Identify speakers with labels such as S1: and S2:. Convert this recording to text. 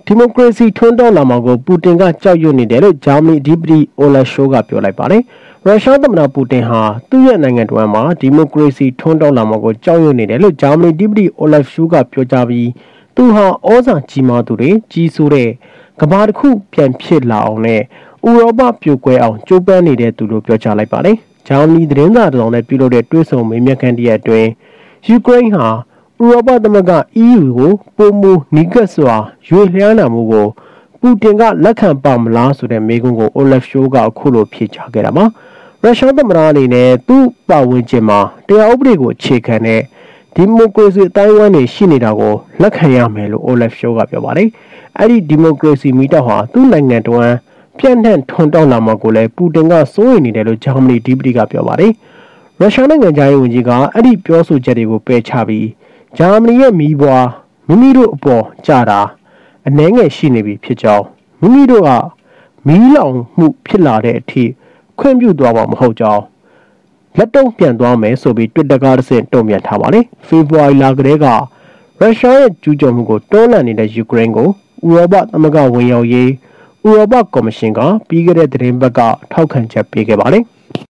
S1: ဒီမိုကရေစီထွန်းတောင်းလာမှာကိုပူတင်ကကြောက်ရွံ့နေတယ်လို့ဂျာမနီအဓိပတိအိုလက်ရှိုးကပြောလိုက်ပါတယ်။ရုရှားသမ္မတပူတင်ဟာသူ့ရဲ့နိုင်ငံတော်မှာဒီမိုကရေစီထွန်းတောင်းလာမှာကိုကြောက်ရွံ့နေတယ်လို့ဂျာမနီအဓိပတိအိုလက်ရှိုးကပြောကြားပြီးသူဟာဩဇာကြီးမားသူတွေကြီးစိုးတဲ့ကမ္ဘာတစ်ခုပြန်ဖြစ်လာအောင်နဲ့ဥရောပပြိုကွဲအောင်ကြိုးပမ်းနေတဲ့သူလို့ပြောကြားလိုက်ပါတယ်။ဂျာမနီသတင်းစာတော်နဲ့ပြုလုပ်တဲ့တွဲဆုံမေးမြန်းခန်းတရက်အတွင်းယူကရိန်းဟာဥရောပသမဂ္ဂ EU ကိုပုံမူနီးကပ်စွာရွေလျားနာမှုကိုပူတင်ကလက်ခံပါမလားဆိုတဲ့မေးခွန်းကိုအိုလက်ရှိုးကအခုလိုဖြေကြားခဲ့တာမှာရုရှားသမ္မတအနေနဲ့သူ့ပတ်ဝန်းကျင်မှာတရားဥပဒေကိုအခြေခံတဲ့ဒီမိုကရေစီအတိုင်းအဝန်းတွေရှိနေတာကိုလက်ခံရမယ်လို့အိုလက်ရှိုးကပြောပါတယ်။အဲ့ဒီဒီမိုကရေစီမီတာဟာသူ့နိုင်ငံတော်ပြန့်နှံ့ထွန်းတောက်လာမှာကိုလည်းပူတင်ကစိုးရိမ်နေတယ်လို့ဂျာမနီဒီပတီကပြောပါတယ်။ရုရှားနိုင်ငံသားရေးဝန်ကြီးကအဲ့ဒီပြောဆိုချက်တွေကိုပယ်ချပြီးဂျာမနီရဲ့မိဘွားမိမိတို့အပေါ်ကြတာအနှဲငယ်ရှိနေပြီဖြစ်ကြောင်းမိမိတို့ကမီးလောင်မှုဖြစ်လာတဲ့အထိခွင့်ပြုသွားမှာမဟုတ်ကြောင်းလက်တုံ့ပြန်သွားမယ်ဆိုပြီး Twitter ကတစ်ဆင့်တုံ့ပြန်ထားပါလေဖေဖော်ဝါရီလကတည်းကရုရှားရဲ့ကျူးကျော်မှုကိုတွန်းလှန်နေတဲ့ယူကရိန်းကိုဥရောပသမဂ္ဂဝင်ရောက်ရေးဥရောပကော်မရှင်ကပြီးခဲ့တဲ့သတင်းပတ်ကထောက်ခံချက်ပေးခဲ့ပါတယ်